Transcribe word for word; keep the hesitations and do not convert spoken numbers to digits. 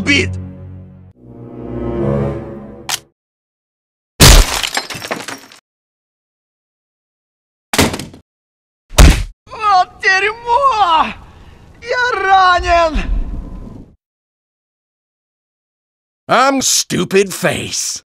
бит! Вот дерьмо! Я ранен! I'm stupid face.